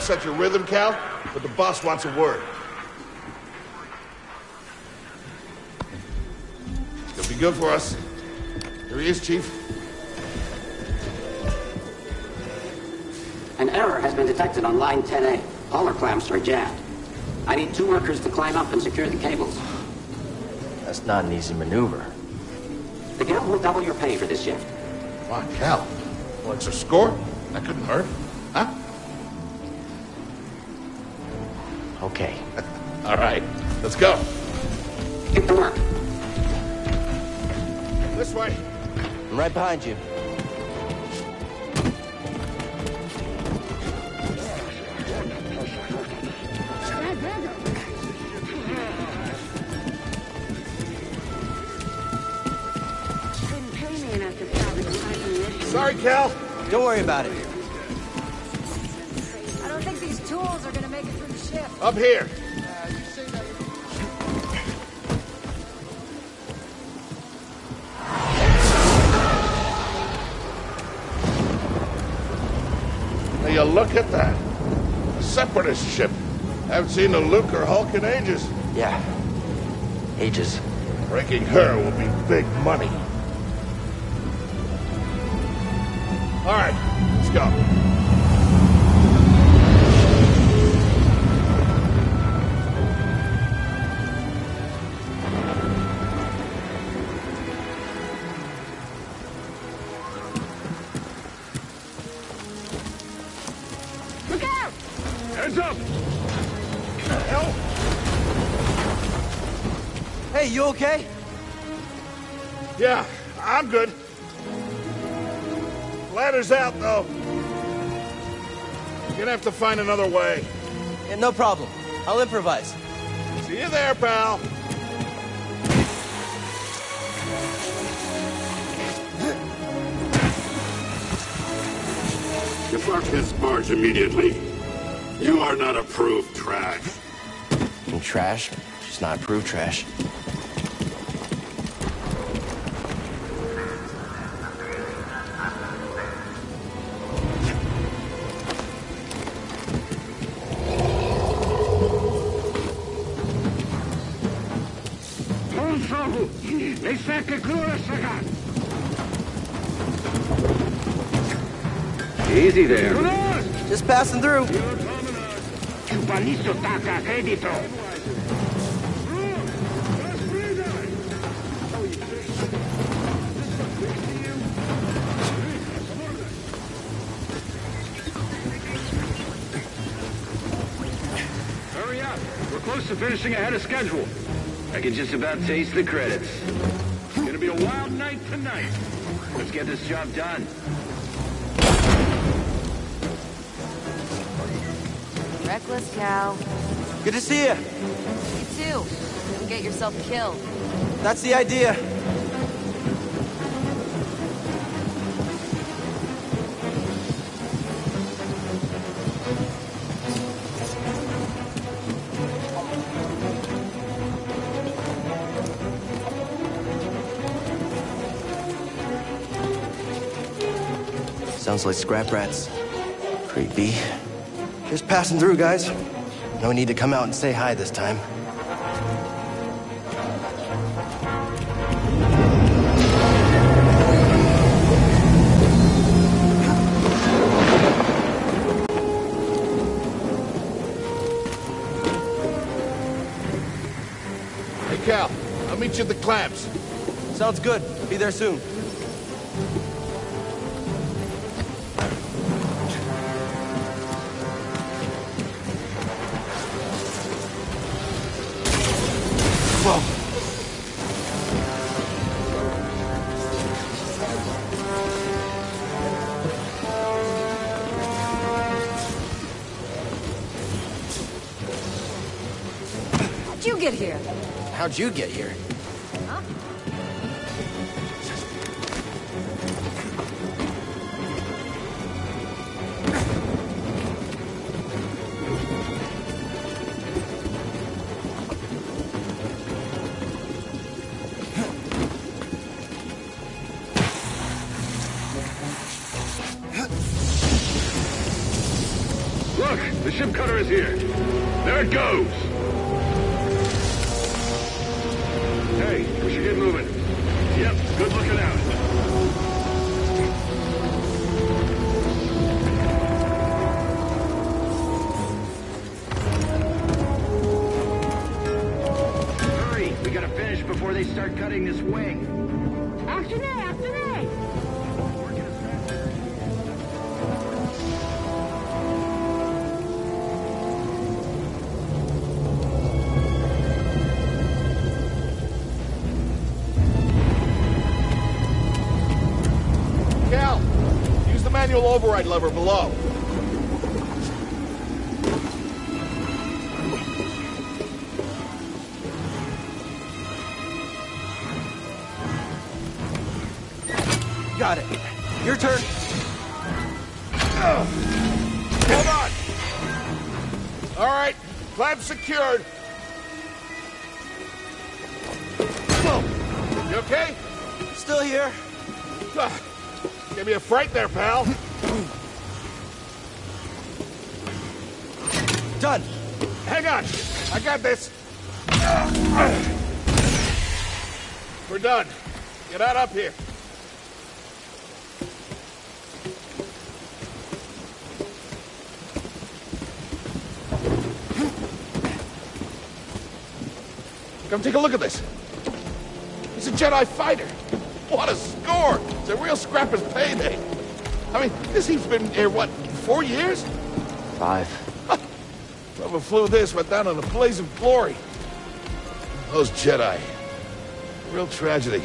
upset your rhythm, Cal, but the boss wants a word. It'll be good for us. Here he is, Chief. An error has been detected on line 10A. All our clamps are jammed. I need 2 workers to climb up and secure the cables. That's not an easy maneuver. The guild will double your pay for this shift. Come on, Cal. What's a score? That couldn't hurt. Huh? Okay. All right. Let's go. Get to work. This way. I'm right behind you. Sorry, Cal. Don't worry about it. I don't think these tools are gonna make it through the shift. Up here. Now you look at that. A separatist ship. Haven't seen a Luke or Hulk in ages. Yeah. Ages. Breaking her will be big money. All right, let's go. Look out! Heads up! Hell? Hey, you okay? Yeah, I'm good. Ladder's out, though. You're gonna have to find another way. Yeah, no problem. I'll improvise. See you there, pal. Depart this barge immediately. You are not approved trash. And trash, just not approved trash. Easy there. Just passing through. Hurry up. We're close to finishing ahead of schedule. I can just about taste the credits. It's gonna be a wild night tonight. Let's get this job done. Reckless, Cal. Good to see you. You too. Don't get yourself killed. That's the idea. Sounds like scrap rats. Creepy. Just passing through, guys. No need to come out and say hi this time. Hey, Cal. I'll meet you at the clamps. Sounds good. Be there soon. Whoa. How'd you get here? How'd you get here? Huh? Look, the ship cutter is here. There it goes. Hey, we should get moving. Yep, good looking out. Hurry, we gotta finish before they start cutting this wing. Actionné, actionné! Cal, use the manual override lever below. Got it. Your turn. Hold on. All right, clamp secured. Whoa. You okay? Still here. Give me a fright there, pal. Done. Hang on. I got this. We're done. Get out up here. Come take a look at this. It's a Jedi fighter. What a score! It's a real scrapper's payday. I mean, this thing's been here, what, 4 years? 5. Whoever flew this went down in a blaze of glory. Those Jedi. Real tragedy.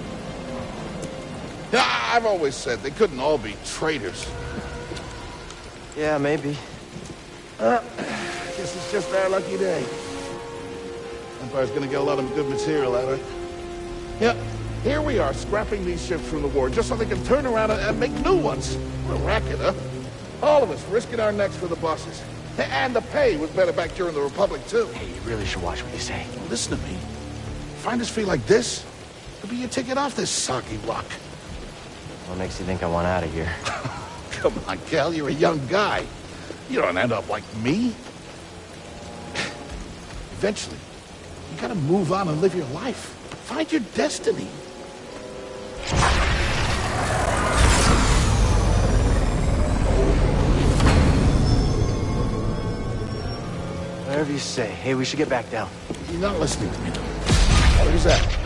I've always said they couldn't all be traitors. Yeah, maybe. Guess it's just our lucky day. Empire's gonna get a lot of good material out of it. Yeah, here we are, scrapping these ships from the war, just so they can turn around and make new ones. What a racket, huh? All of us risking our necks for the bosses. And the pay was better back during the Republic, too. Hey, you really should watch what you say. Listen to me. Find us free like this, it'll be your ticket off this soggy block. What makes you think I want out of here? Come on, Cal, you're a young guy. You don't end up like me. Eventually, you gotta move on and live your life. Find your destiny. Whatever you say. Hey, we should get back down. You're not listening to me. What is that?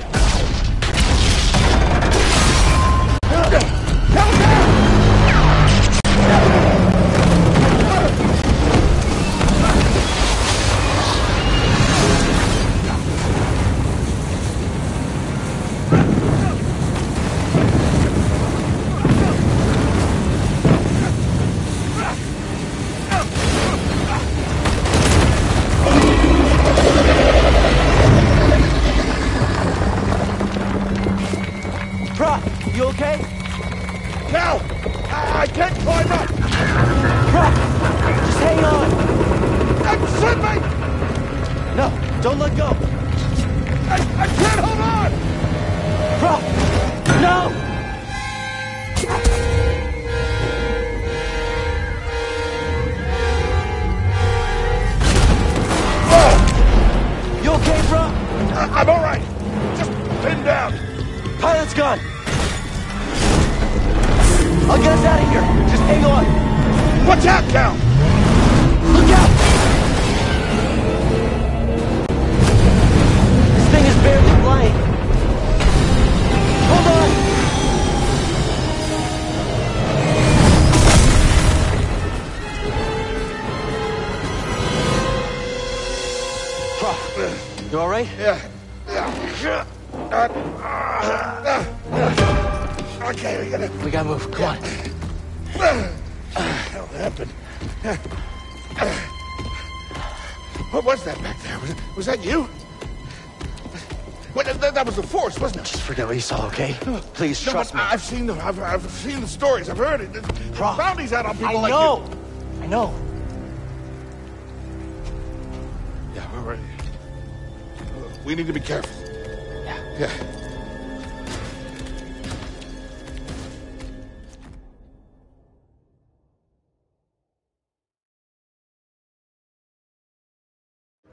You okay? Cal! I can't climb up! Brock, just hang on. Send me! No, don't let go. I can't hold on! Brock, no! You okay, bro? I'm all right. Just pinned down. Pilot's gone. I'll get us out of here. Just hang on. Watch out, Cal! Look out! This thing is barely flying. Hold on! You all right? Yeah. Okay, We gotta move. Come on. What the hell happened? What was that back there? Was that you? Wait, that was the Force, wasn't it? Just forget what you saw, okay? Please, No, trust but me. I've seen the stories. I've heard it. There's bounties out on people like know. you. I know. Yeah, we're ready. We need to be careful. Yeah.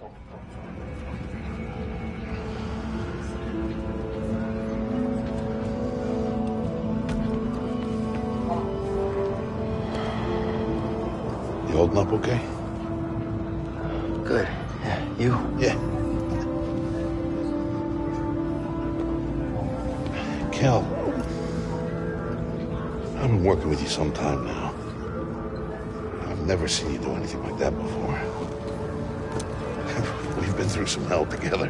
You holding up okay? Good. Yeah, you? Yeah. Cal, I've been working with you some time now. I've never seen you do anything like that before. We've been through some hell together.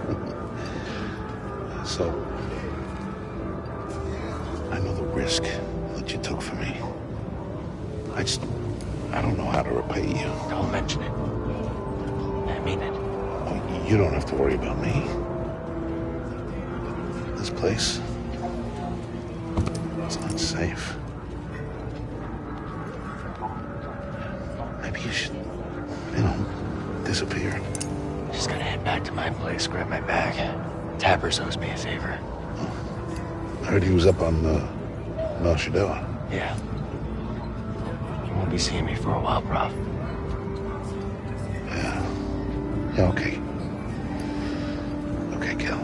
So, I know the risk that you took for me. I don't know how to repay you. Don't mention it. I mean it. Oh, you don't have to worry about me. This place, it's unsafe. Maybe you should, disappear. Just gotta head back to my place, grab my bag. Tappers owes me a favor. I heard he was up on Mel Shadow. Yeah. You won't be seeing me for a while, Prof. Yeah, okay. Okay, Cal.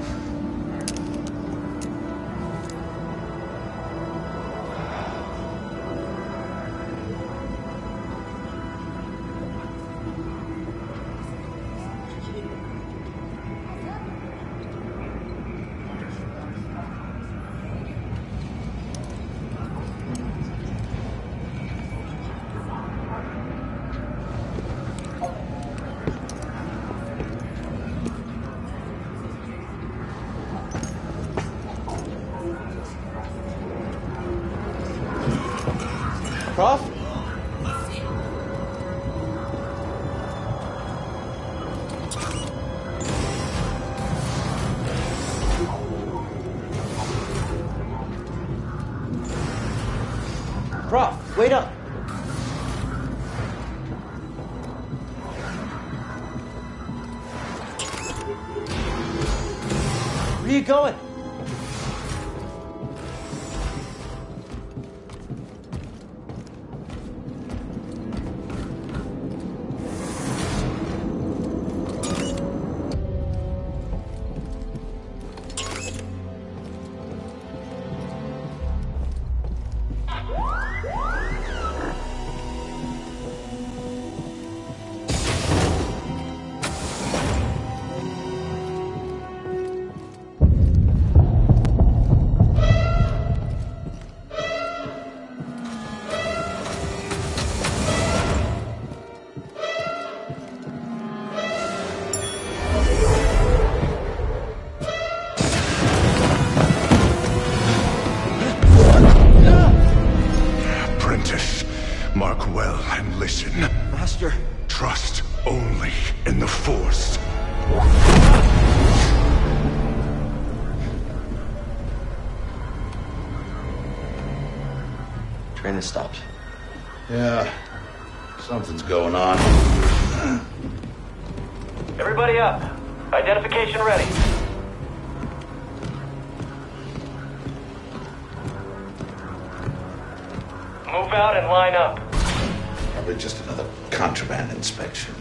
Prof? Prof, wait up. Where are you going? Mark well and listen. Master. Trust only in the Force. Train has stopped. Yeah, something's going on. Everybody up. Identification ready. Move out and line up. Probably just another contraband inspection.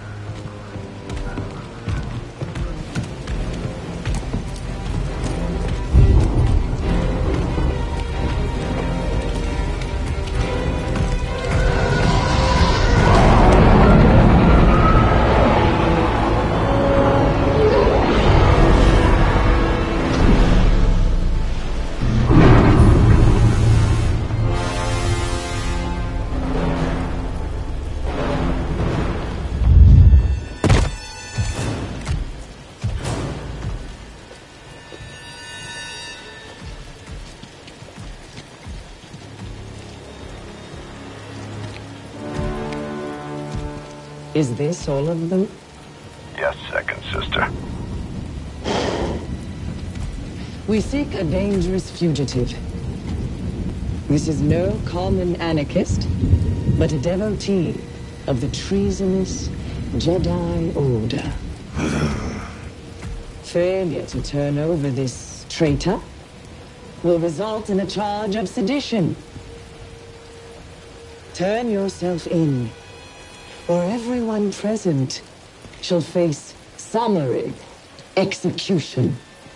Is this all of them? Yes, second sister. We seek a dangerous fugitive. This is no common anarchist, but a devotee of the treasonous Jedi Order. Failure to turn over this traitor will result in a charge of sedition. Turn yourself in, or everyone present shall face summary execution.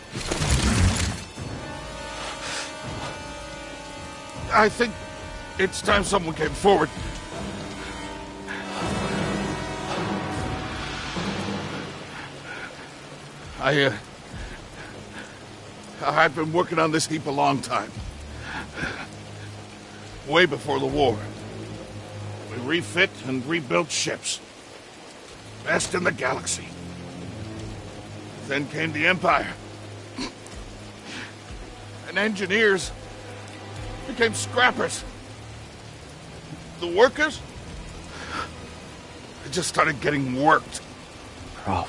I think it's time someone came forward. I've been working on this heap a long time. Way before the war. We refit and rebuilt ships. Best in the galaxy. Then came the Empire. And engineers became scrappers. The workers, they just started getting worked. Prof.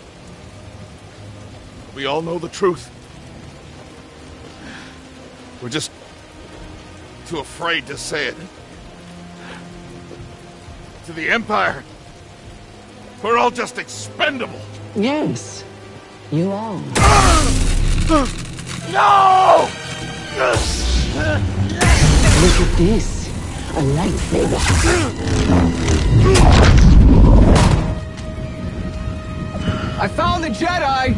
We all know the truth. We're just too afraid to say it. To the Empire, we're all just expendable. Yes, you are. No! Look at this. A lightsaber. I found the Jedi!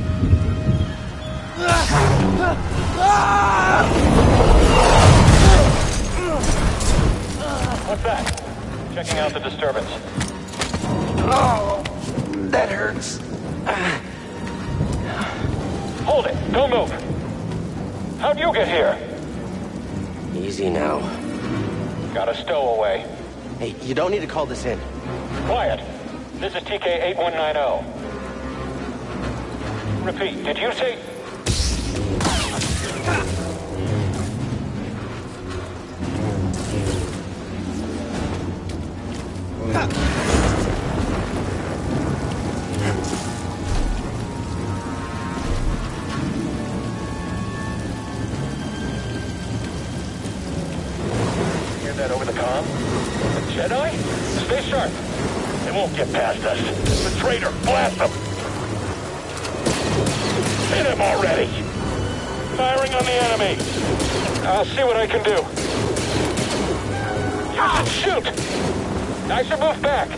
What's that? Checking out the disturbance. Oh, that hurts. Hold it! Don't move! How'd you get here? Easy now. Got a stowaway. Hey, you don't need to call this in. Quiet. This is TK-8190. Repeat, did you say... Hear that over the comm? The Jedi? Stay sharp. They won't get past us. The traitor, blast them! Hit him already! Firing on the enemy! I'll see what I can do. Shoot! I should move back!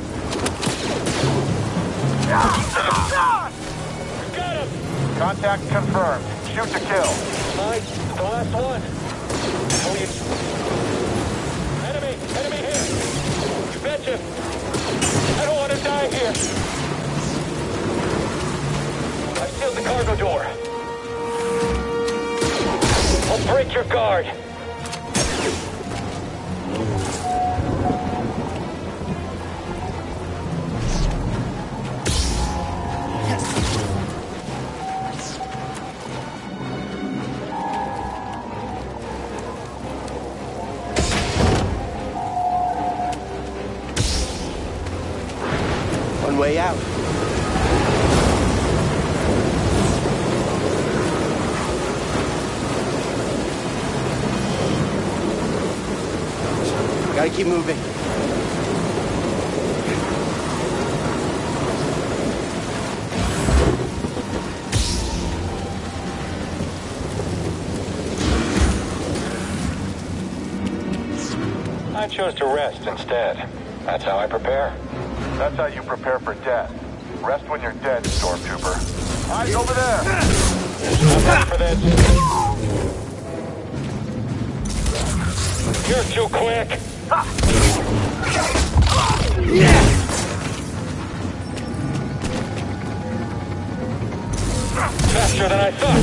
Got him! Contact confirmed. Shoot to kill. Mike, the last one. Oh, you... Enemy here! You betcha! I don't want to die here! I sealed the cargo door. I'll break your guard. One way out. Gotta keep moving. I chose to rest instead. That's how I prepare. That's how you prepare for death. Rest when you're dead, Stormtrooper. Eyes over there! I'm ready for this. You're too quick! Faster than I thought!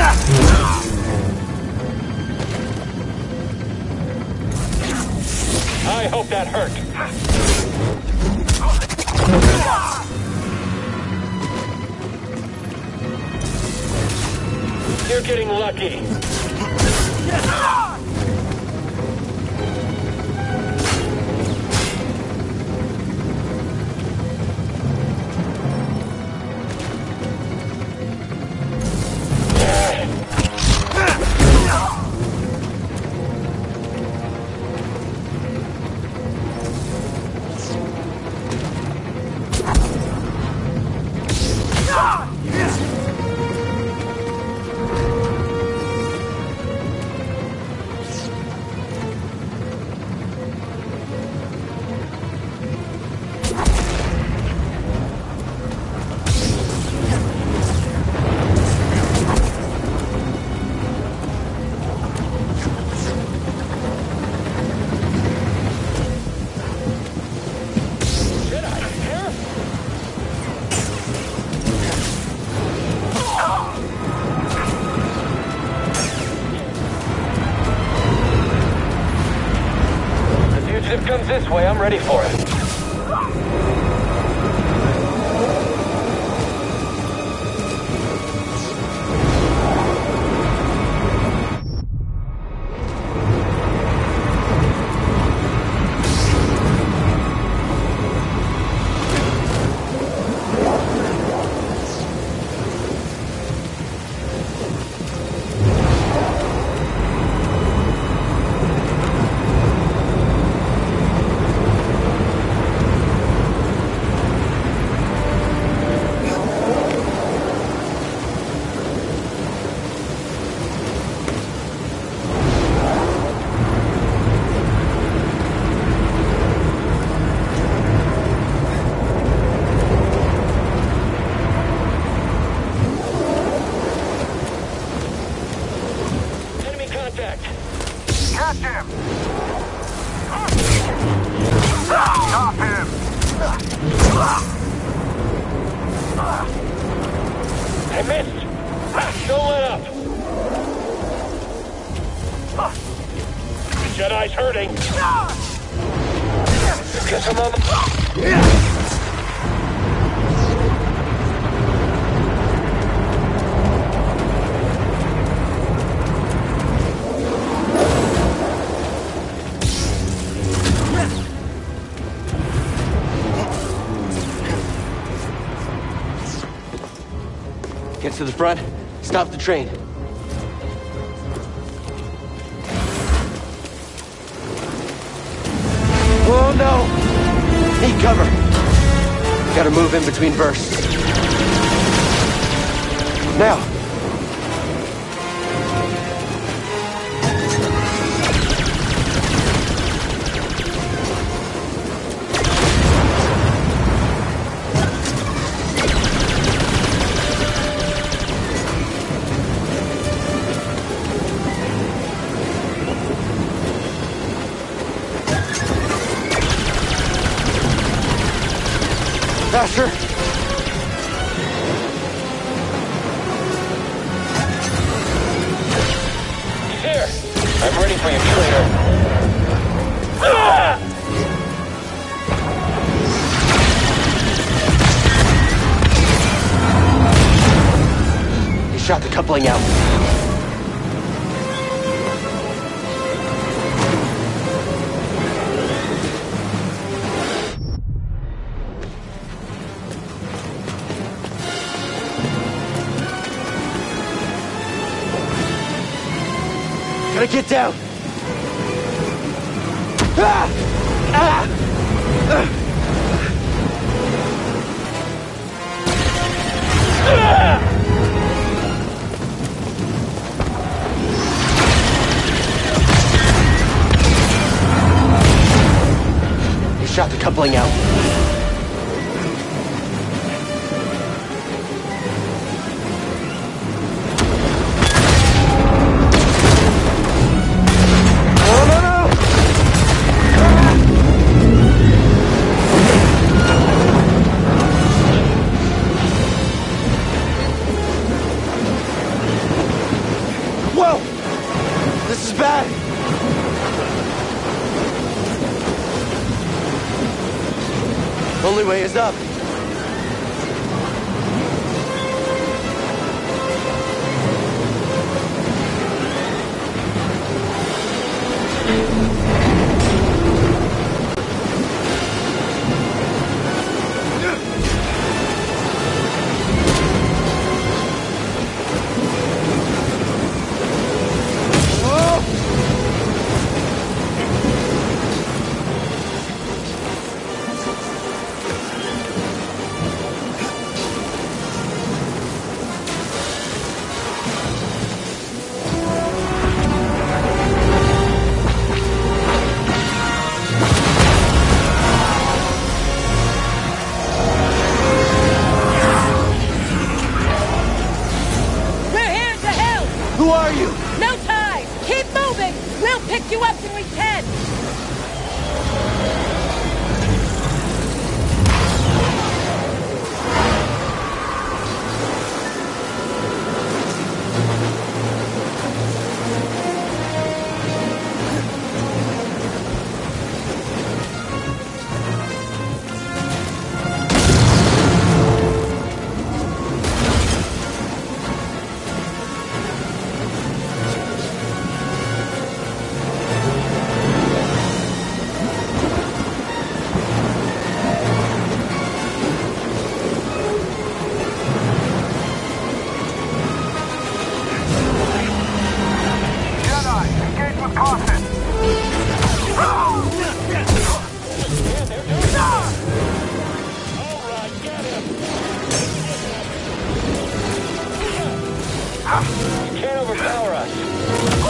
I hope that hurt. You're getting lucky. ready for it. Catch him! Stop him! I missed! Don't let up! The Jedi's hurting! Guess I'm on the... Get to the front, stop the train. Oh no! Need cover. Gotta move in between bursts. Now! Faster! He's here! I'm ready for you, traitor! Ah! He shot the coupling out. Gotta get down! Ah! Ah! Ah! He shot the coupling out. This is bad! Only way is up. Who are you? No time! Keep moving! We'll pick you up when we can!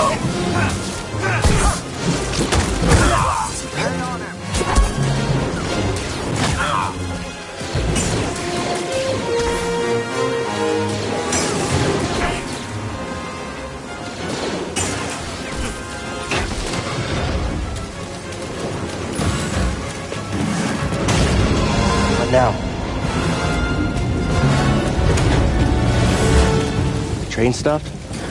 What now? The train stopped?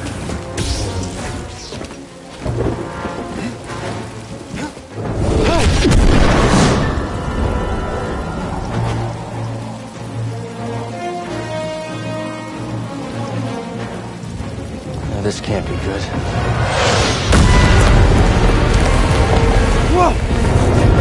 Now, this can't be good. Whoa!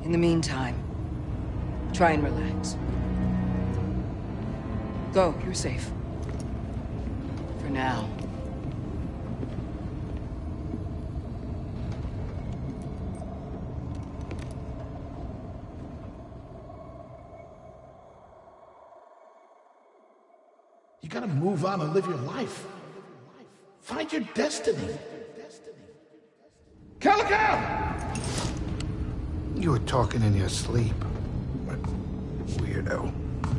In the meantime, try and relax. Go, you're safe. For now. You gotta move on and live your life. Find your destiny. Calico! You were talking in your sleep. Weirdo.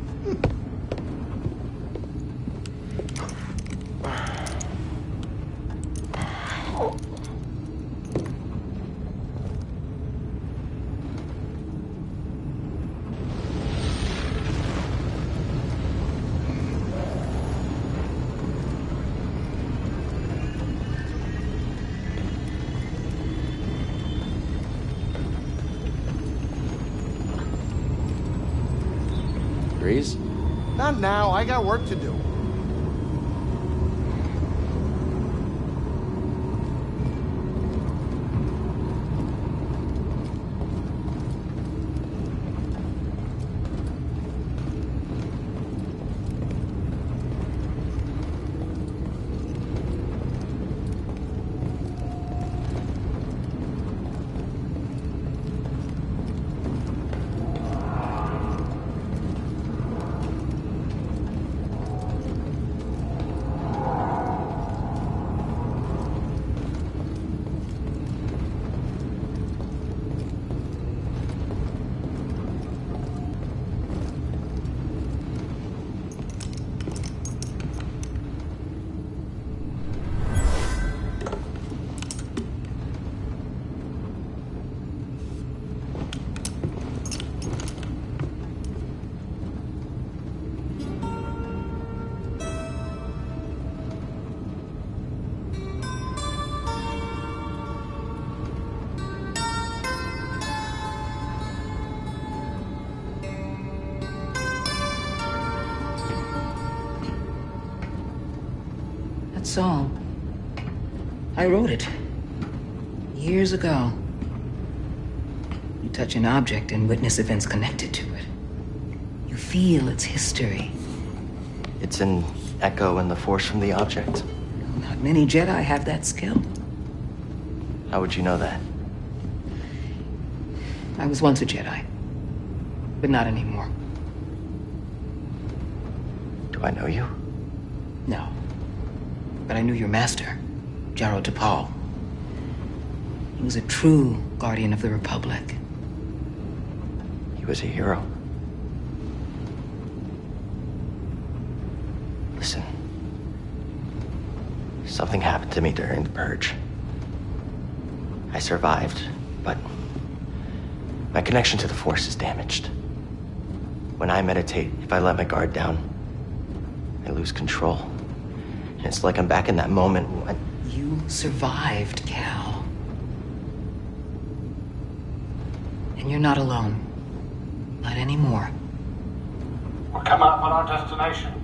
Breeze? Not now, I got work to do. That song. I wrote it. Years ago. You touch an object and witness events connected to it. You feel its history. It's an echo in the force from the object. Not many Jedi have that skill. How would you know that? I was once a Jedi. But not anymore. Do I know you? No. But I knew your master, Jaro Tapal. He was a true guardian of the Republic. He was a hero. Listen. Something happened to me during the Purge. I survived, but my connection to the Force is damaged. When I meditate, if I let my guard down, I lose control. And it's like I'm back in that moment when... You survived, Cal. And you're not alone. Not anymore. We're coming up on our destination.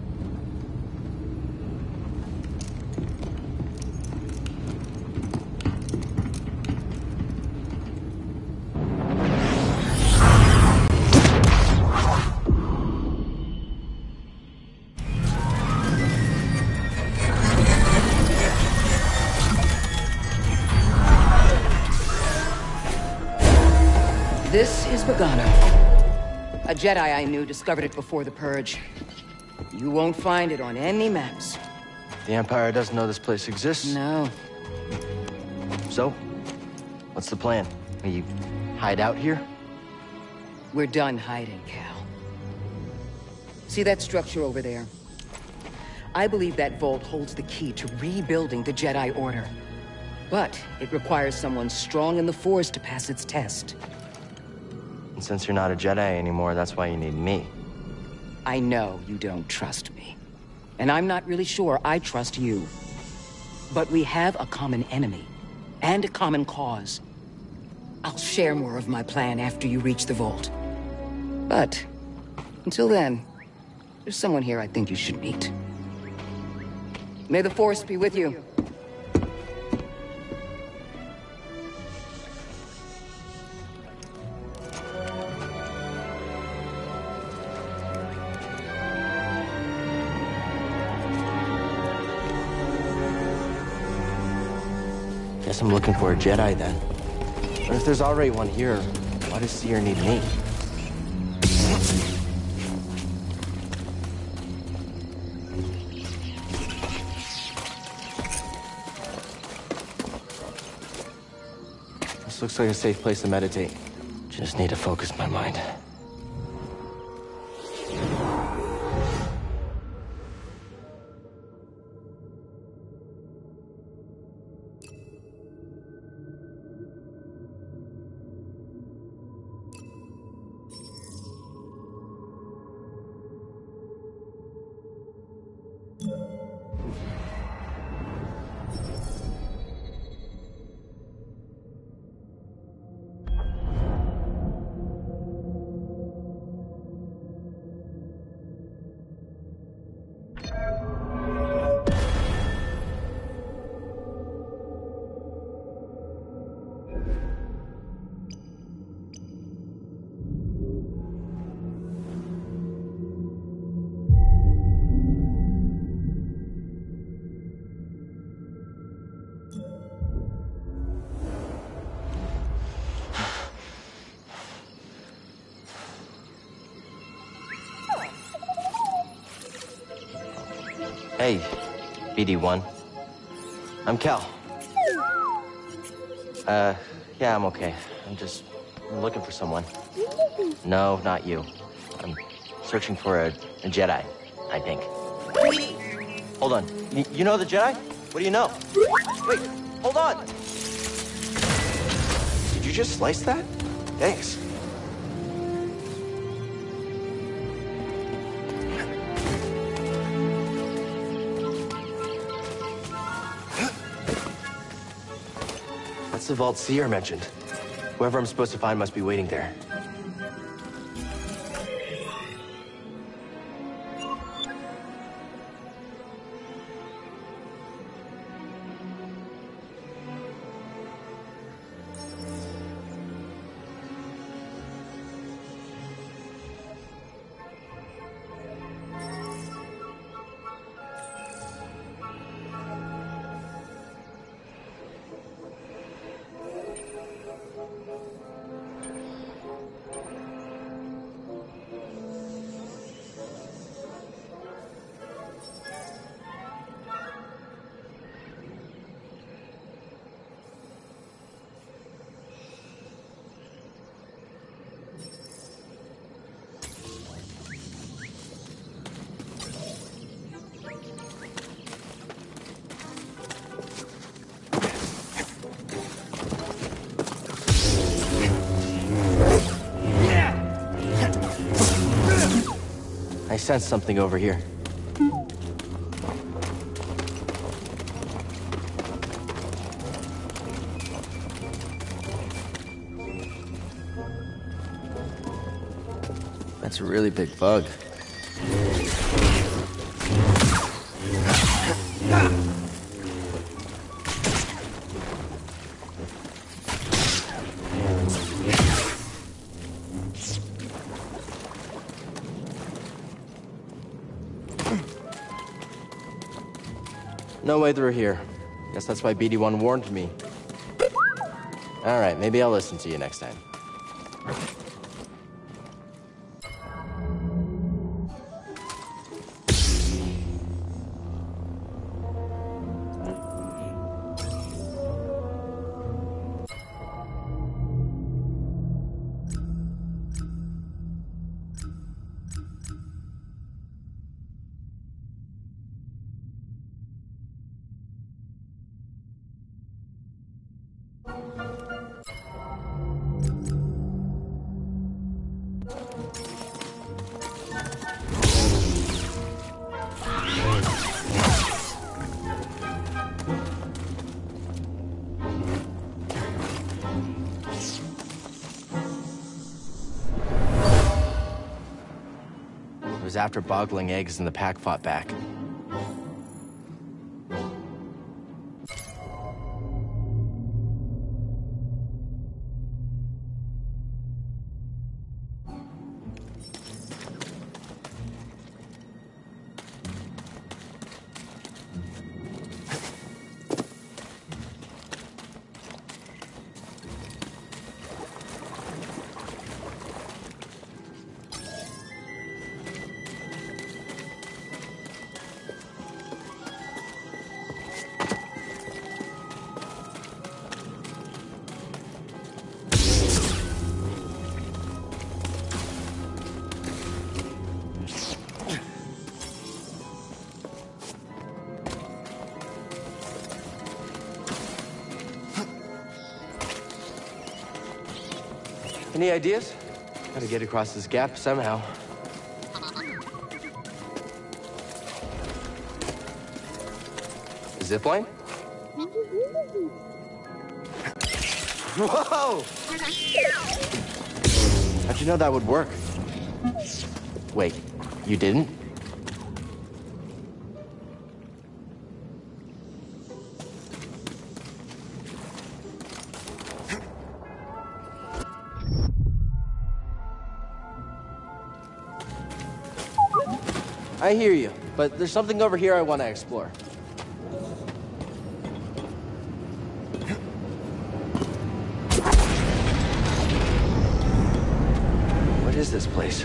This is Bogano. A Jedi I knew discovered it before the Purge. You won't find it on any maps. The Empire doesn't know this place exists? No. So, what's the plan? We hide out here? We're done hiding, Cal. See that structure over there? I believe that vault holds the key to rebuilding the Jedi Order. But it requires someone strong in the Force to pass its test. And since you're not a Jedi anymore, that's why you need me. I know you don't trust me. And I'm not really sure I trust you. But we have a common enemy. And a common cause. I'll share more of my plan after you reach the vault. But, until then, there's someone here I think you should meet. May the Force be with you. Guess I'm looking for a Jedi then. But if there's already one here, why does Seer need me? This looks like a safe place to meditate. Just need to focus my mind. Hey, BD1. I'm Cal. Yeah, I'm okay. I'm looking for someone. No, not you. I'm searching for a Jedi, I think. Hold on. You know the Jedi? What do you know? Wait, hold on! Did you just slice that? Thanks. That's the vault Seer mentioned. Whoever I'm supposed to find must be waiting there. I sense something over here. That's a really big bug. No way through here. Guess that's why BD1 warned me. All right, maybe I'll listen to you next time. It was after boggling eggs and the pack fought back. Any ideas? Gotta get across this gap somehow. Zipline? Whoa! How'd you know that would work? Wait, you didn't? I hear you, but there's something over here I want to explore. What is this place?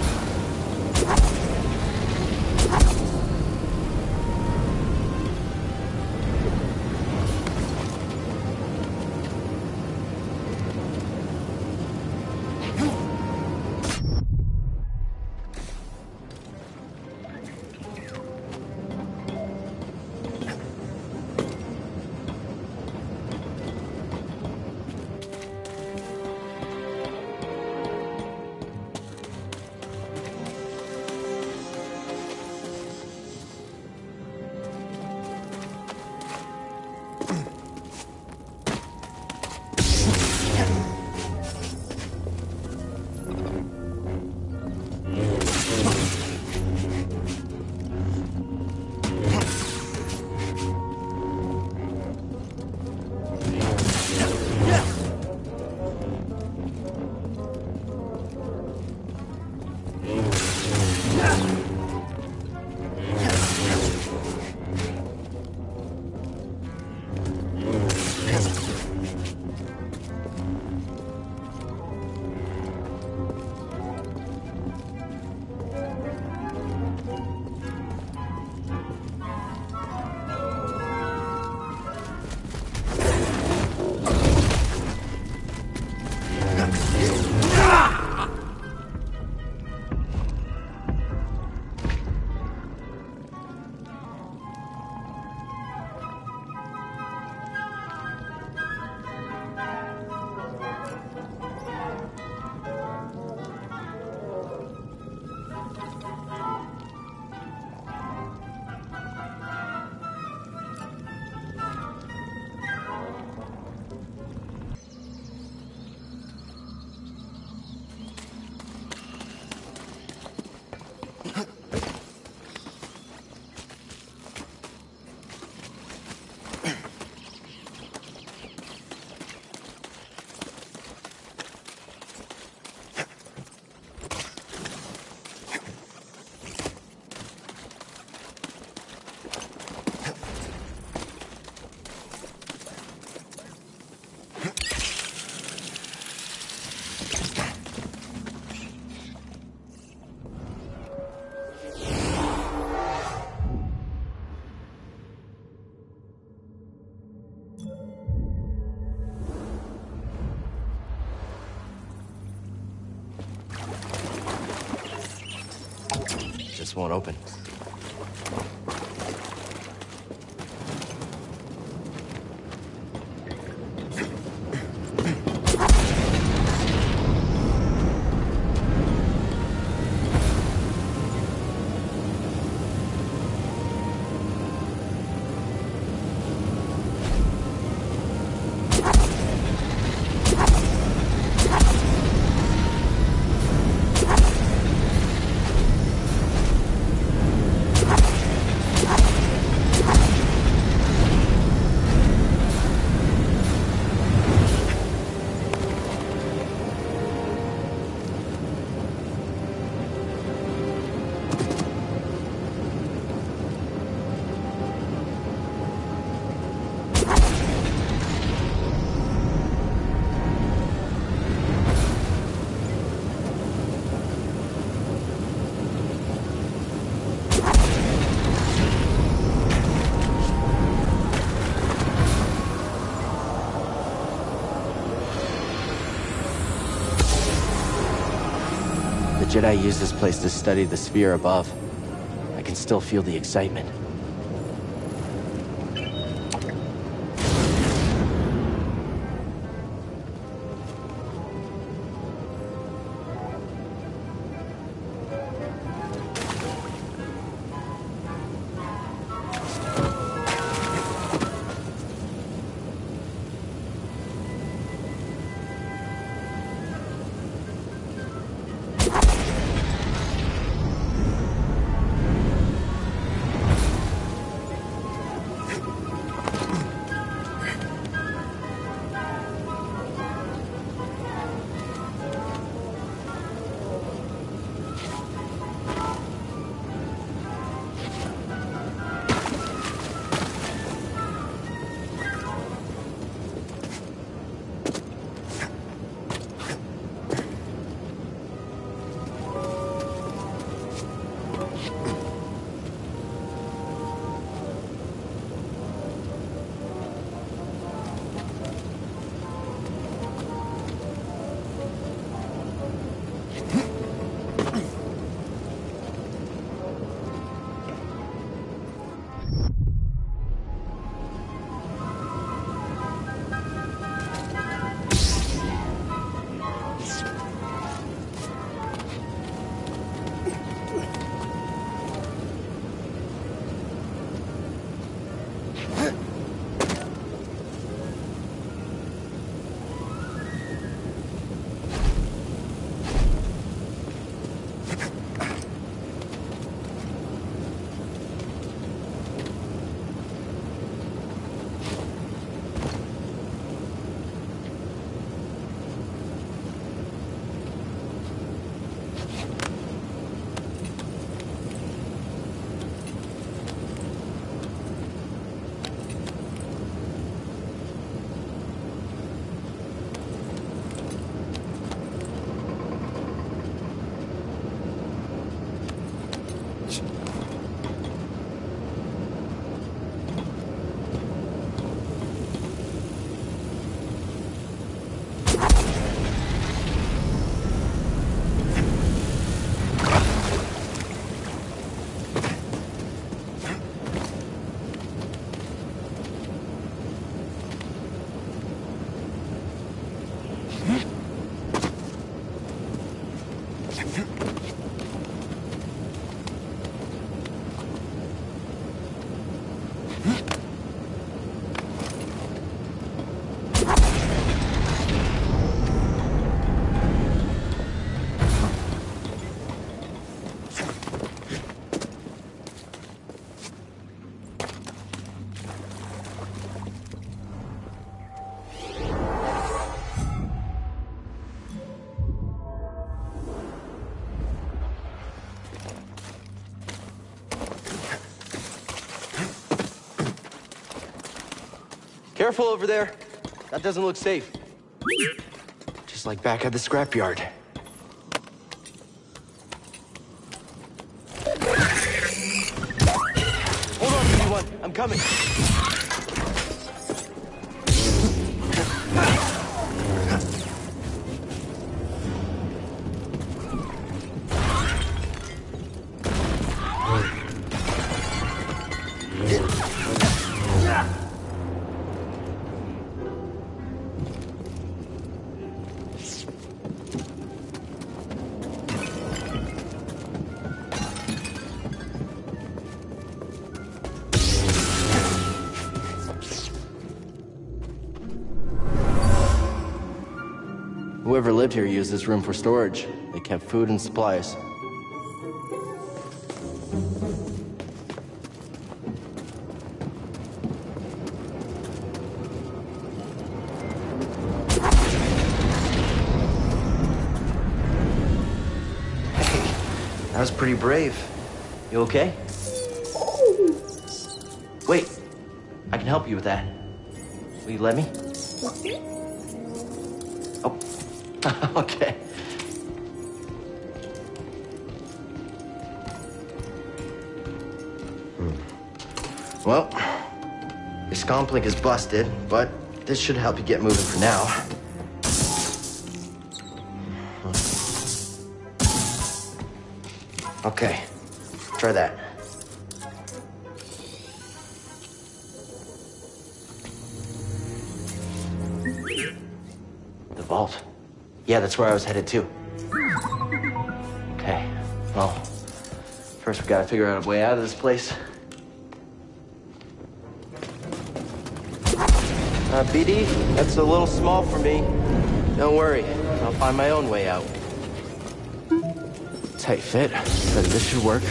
This won't open. The Jedi used this place to study the sphere above. I can still feel the excitement. Careful over there. That doesn't look safe. Just like back at the scrapyard. Hold on, BD1. I'm coming. Whoever lived here used this room for storage. They kept food and supplies. Hey, that was pretty brave. You okay? Wait, I can help you with that. Will you let me? Oh. Okay. Well, your scomplink is busted, but this should help you get moving for now. Okay, try that. The vault. Yeah, that's where I was headed to. Okay, well, first we gotta figure out a way out of this place. BD, that's a little small for me. Don't worry, I'll find my own way out. Tight fit, but this should work.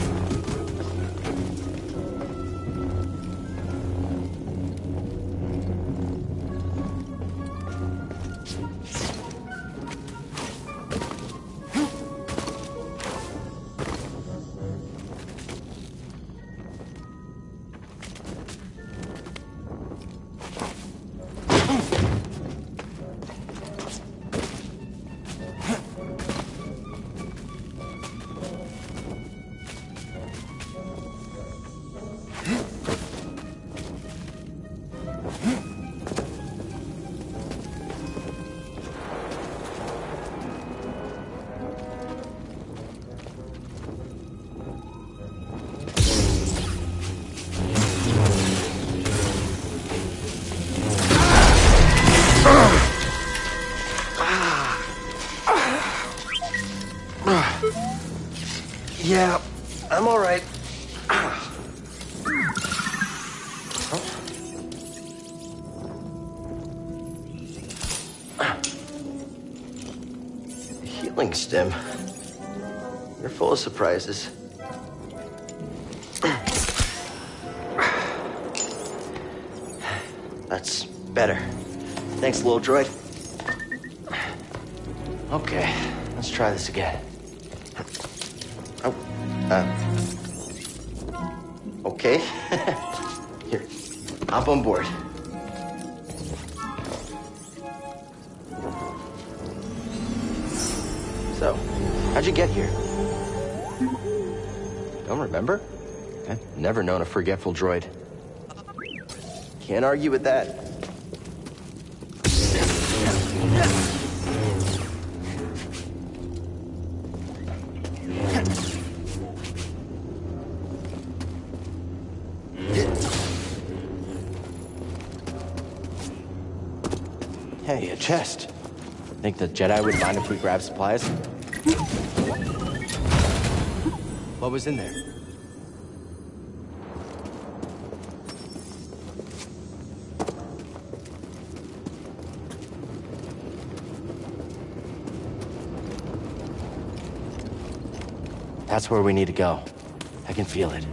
Yeah, I'm all right. Healing stem. You're full of surprises. That's better. Thanks, little droid. Okay, let's try this again. Okay. Here, hop on board. So, how'd you get here? Don't remember? I've never known a forgetful droid. Can't argue with that. Hey, a chest. Think the Jedi would mind if we grab supplies? What was in there? That's where we need to go. I can feel it.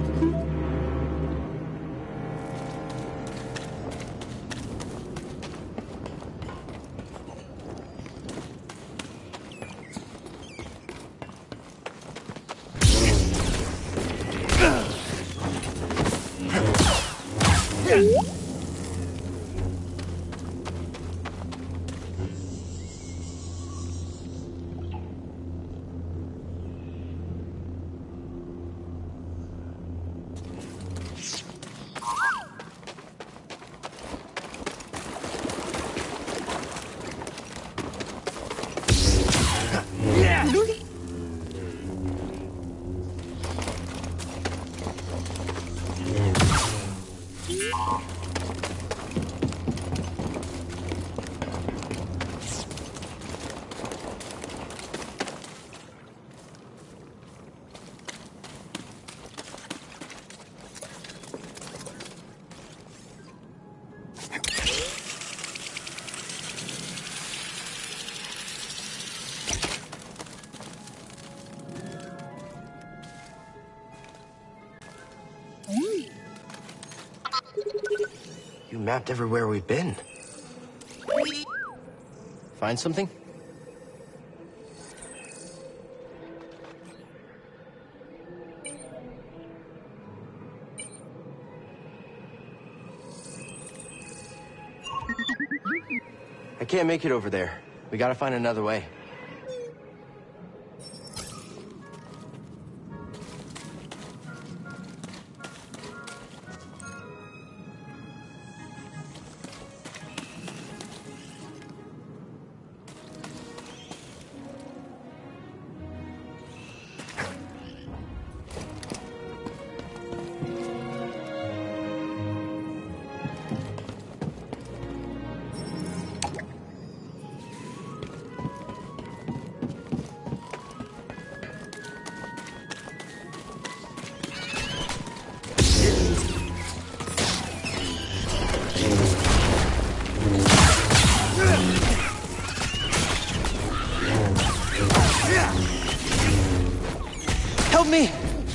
You mapped everywhere we've been. Find something? I can't make it over there. We gotta find another way. Help me!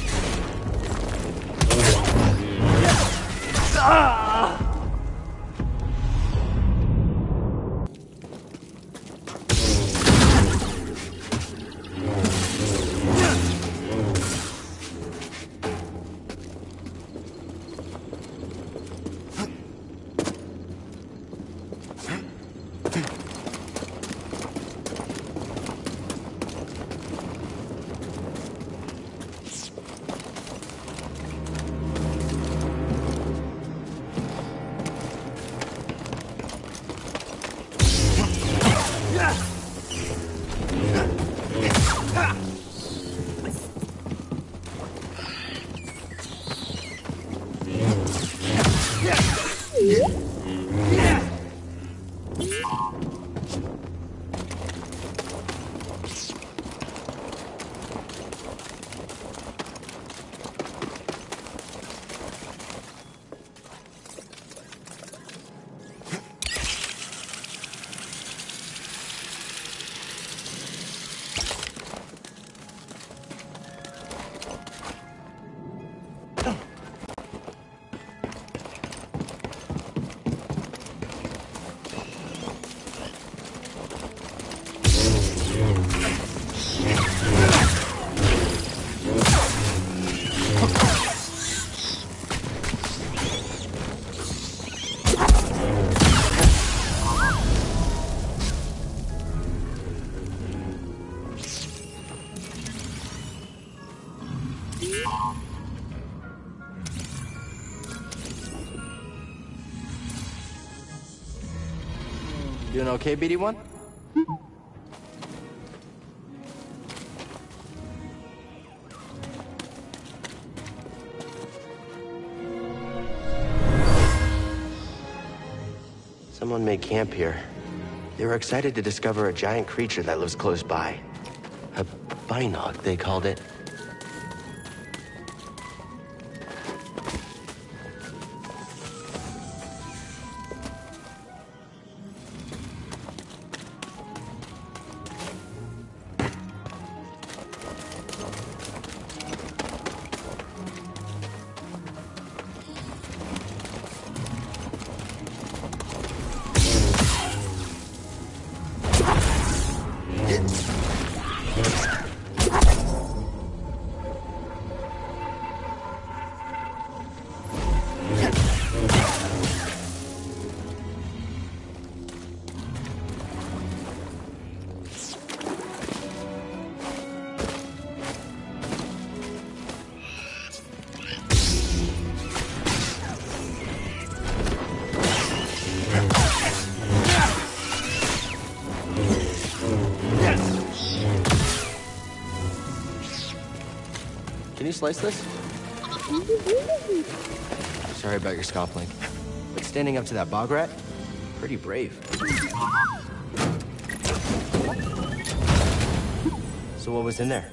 Doing okay, BD1? Someone made camp here. They were excited to discover a giant creature that lives close by. A Bainog, they called it. Can you slice this? Sorry about your scoffling. But standing up to that bog rat? Pretty brave. So what was in there?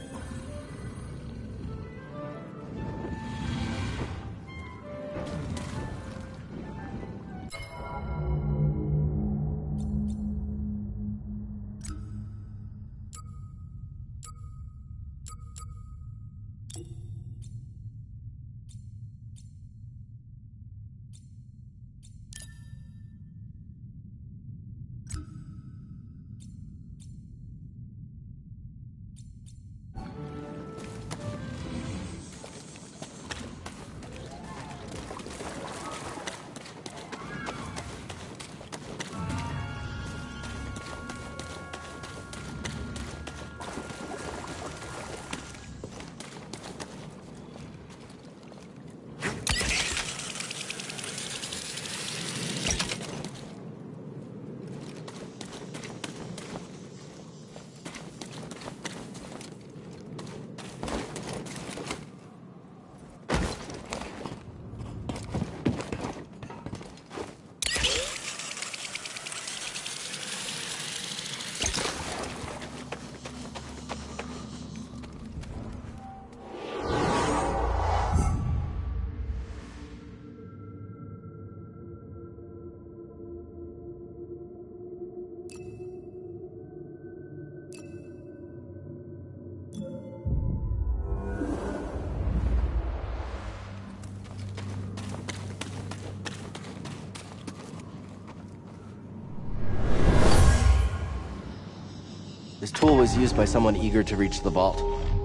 This tool was used by someone eager to reach the vault.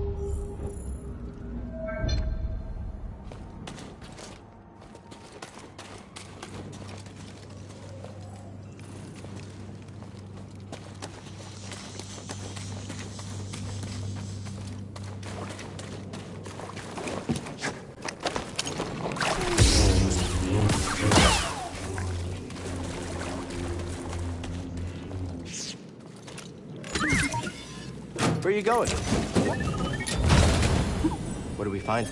Where are you going? What do we find?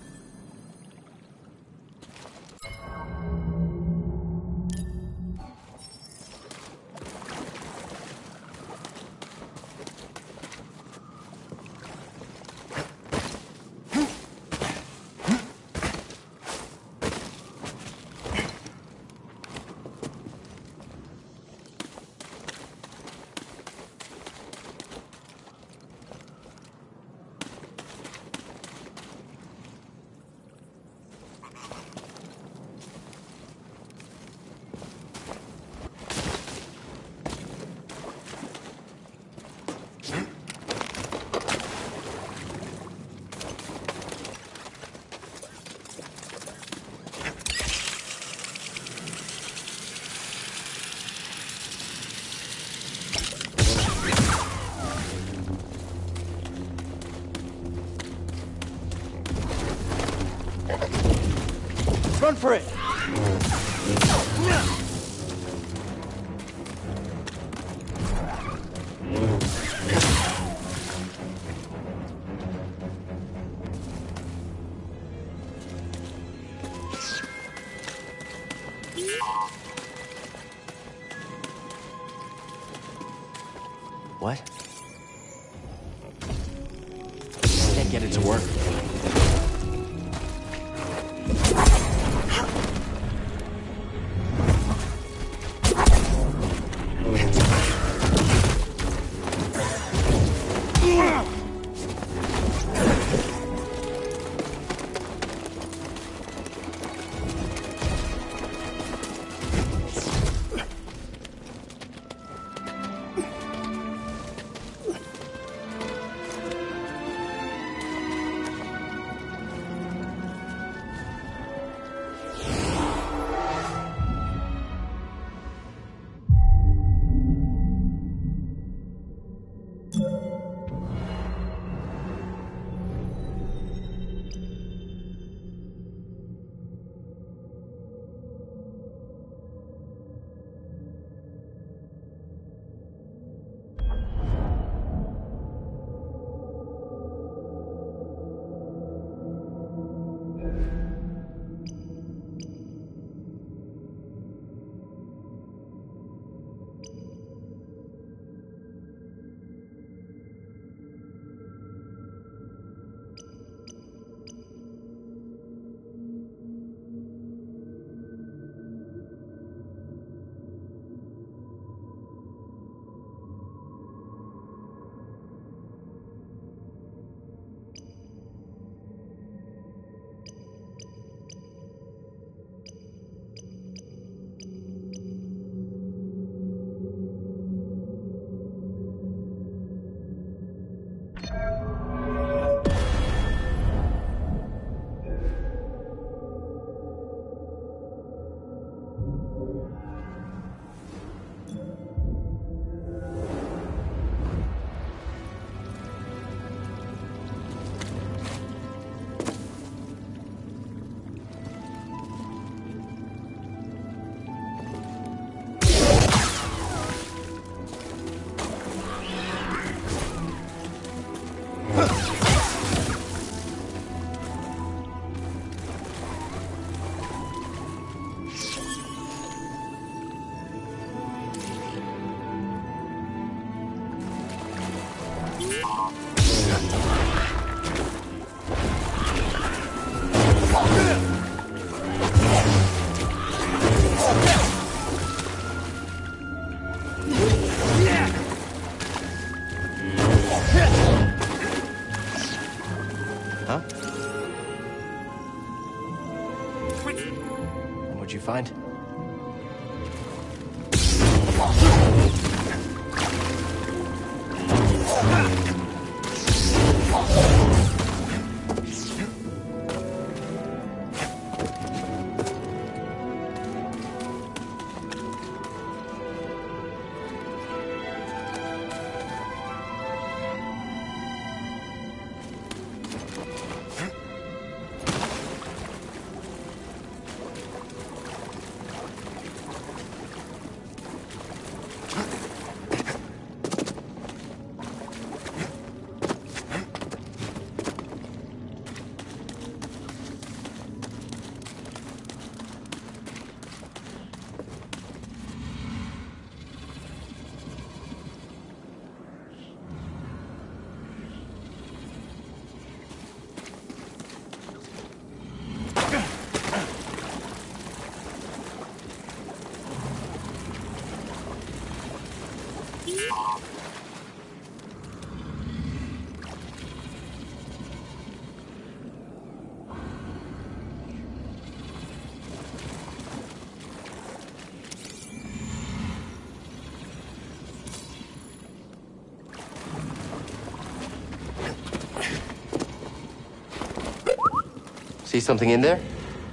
Run for it! What? I can't get it to work. Huh? What'd you find? See something in there?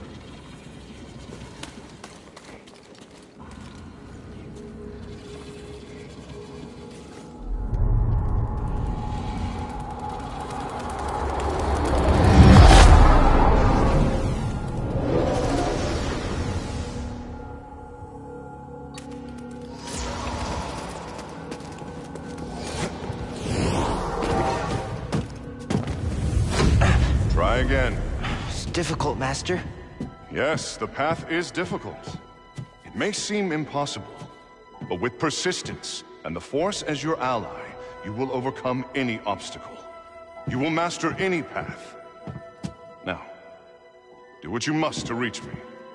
Try again. It's difficult, Master. Yes, the path is difficult. It may seem impossible, but with persistence and the Force as your ally, you will overcome any obstacle. You will master any path. Now, do what you must to reach me.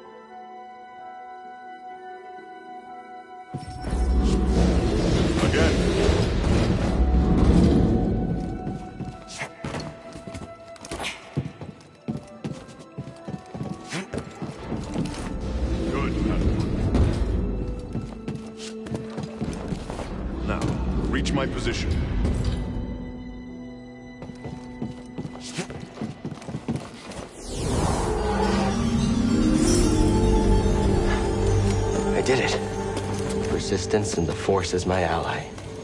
Again. Reach my position. I did it. Persistence and the Force is my ally.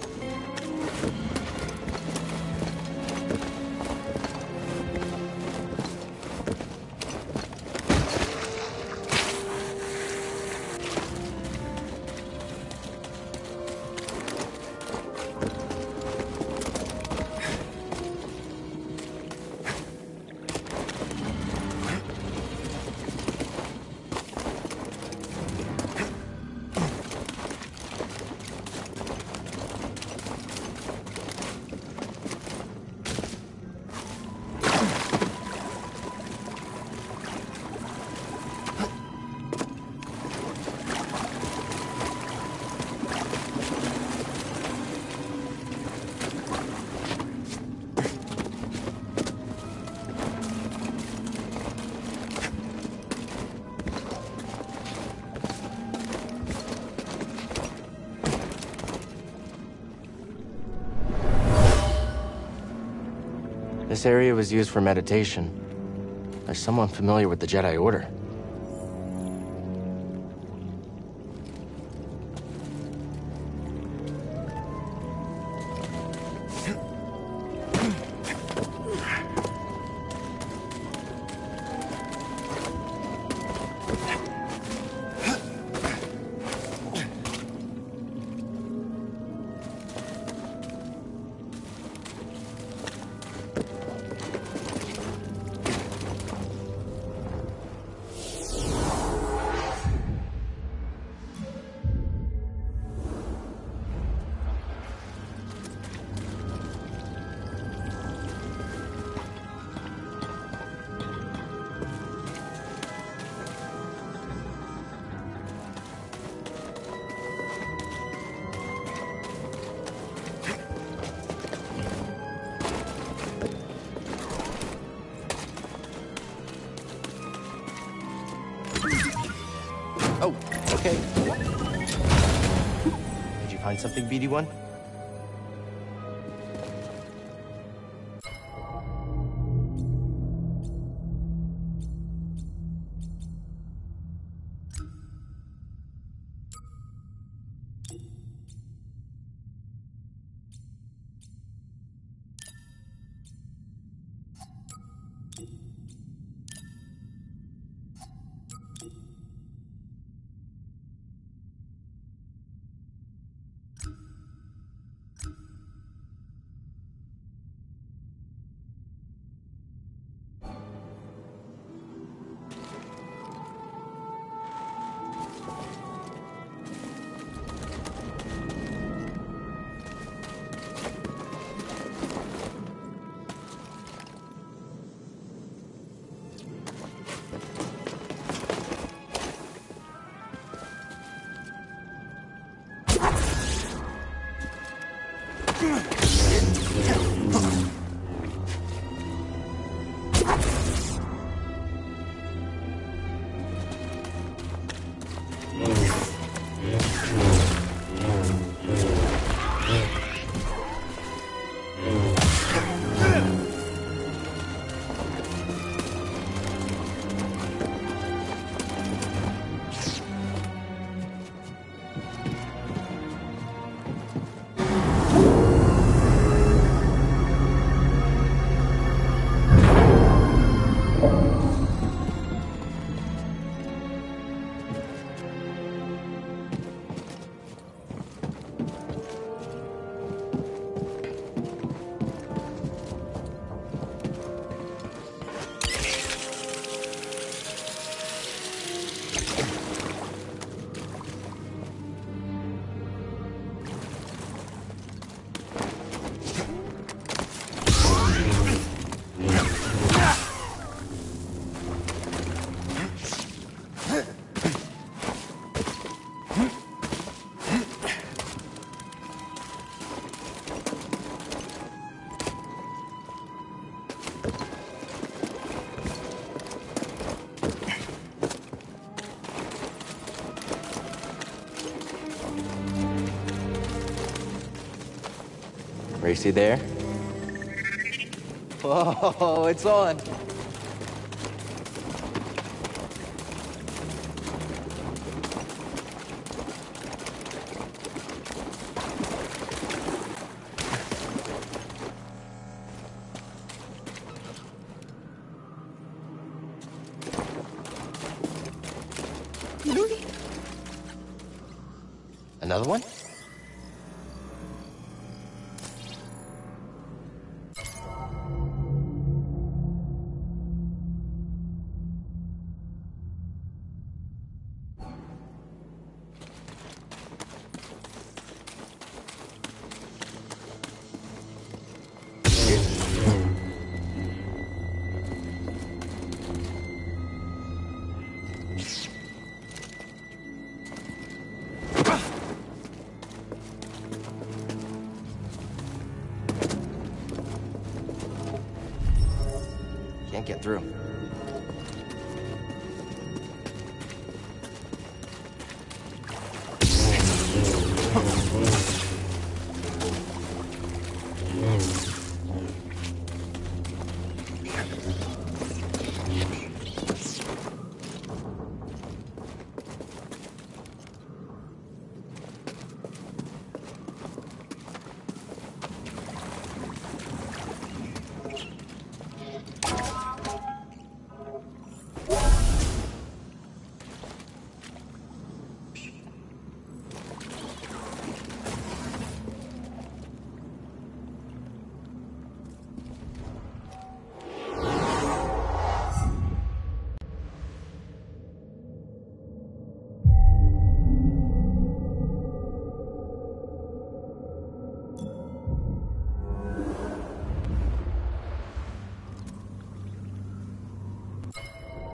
This area was used for meditation. There's someone familiar with the Jedi Order. Okay. Did you find something, BD1? Racy there? Whoa, it's on. Another one? Can't get through.